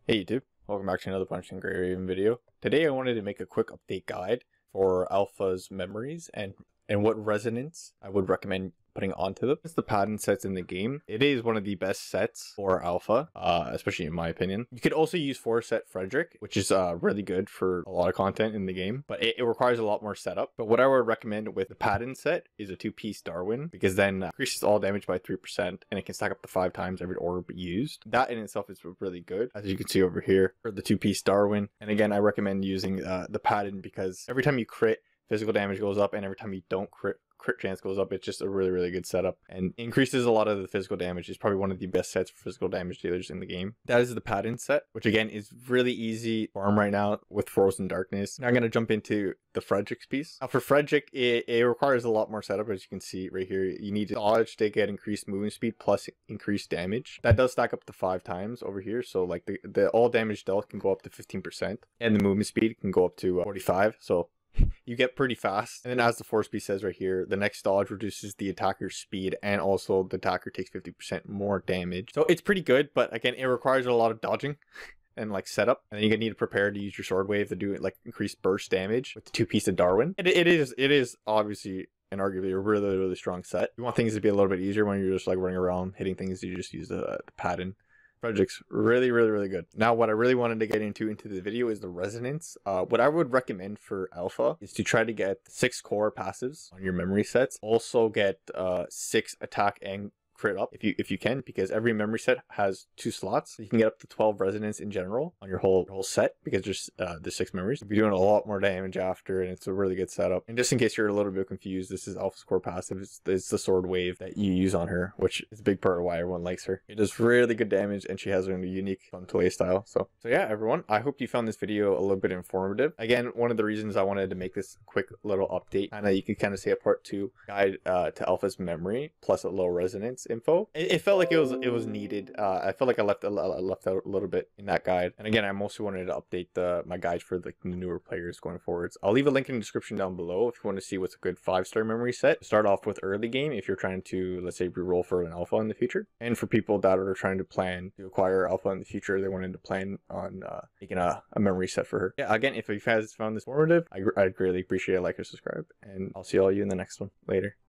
Hey YouTube, welcome back to another Punch and Gray Raven video. Today I wanted to make a quick update guide for Alpha's memories and what resonance I would recommend putting onto them. It's the pattern sets in the game. It is one of the best sets for Alpha, especially in my opinion. You could also use 4-set Frederick, which is really good for a lot of content in the game, but it requires a lot more setup. But what I would recommend with the pattern set is a 2-piece Darwin, because then increases all damage by 3% and it can stack up to 5 times every orb used. That in itself is really good, as you can see over here for the 2-piece Darwin. And again, I recommend using the pattern because every time you crit, physical damage goes up, and every time you don't crit chance goes up. It's just a really good setup and increases a lot of the physical damage. It's probably one of the best sets for physical damage dealers in the game. That is the pattern set, which again is really easy to farm right now with Frozen Darkness. Now I'm going to jump into the Frederick's piece. Now for Frederick, it requires a lot more setup. As you can see right here, you need to dodge to get increased movement speed plus increased damage. That does stack up to 5 times over here. So like the all damage dealt can go up to 15% and the movement speed can go up to 45. So you get pretty fast. And then as the force piece says right here, the next dodge reduces the attacker's speed and also the attacker takes 50% more damage. So it's pretty good, but again, it requires a lot of dodging and like setup. And then you're gonna need to prepare to use your sword wave to do it like increased burst damage with the 2-piece of Darwin. It is obviously and arguably a really strong set. You want things to be a little bit easier when you're just like running around hitting things. You just use the pattern. Frederick's really good. Now what I really wanted to get into the video is the resonance. What I would recommend for Alpha is to try to get 6 core passives on your memory sets. Also get 6 attack and crit up if you can, because every memory set has 2 slots. So you can get up to 12 resonance in general on your whole set, because there's 6 memories. You're doing a lot more damage after, and it's a really good setup. And just in case you're a little bit confused, this is Alpha's core passive. It's the sword wave that you use on her, which is a big part of why everyone likes her. It does really good damage, and she has a unique fun play style. So yeah, everyone, I hope you found this video a little bit informative. Again, one of the reasons I wanted to make this quick little update, and you can kind of say a part 2 guide to Alpha's memory plus a low resonance info. It felt like it was needed. I felt like I left out a little bit in that guide. And again, I mostly wanted to update my guide for the newer players going forwards. I'll leave a link in the description down below if you want to see what's a good 5-star memory set. Start off with early game if you're trying to, let's say, reroll for an Alpha in the future. And for people that are trying to plan to acquire Alpha in the future, they wanted to plan on making a memory set for her. Yeah, again, if you guys found this informative, I'd greatly appreciate a like or subscribe. And I'll see all you in the next one. Later.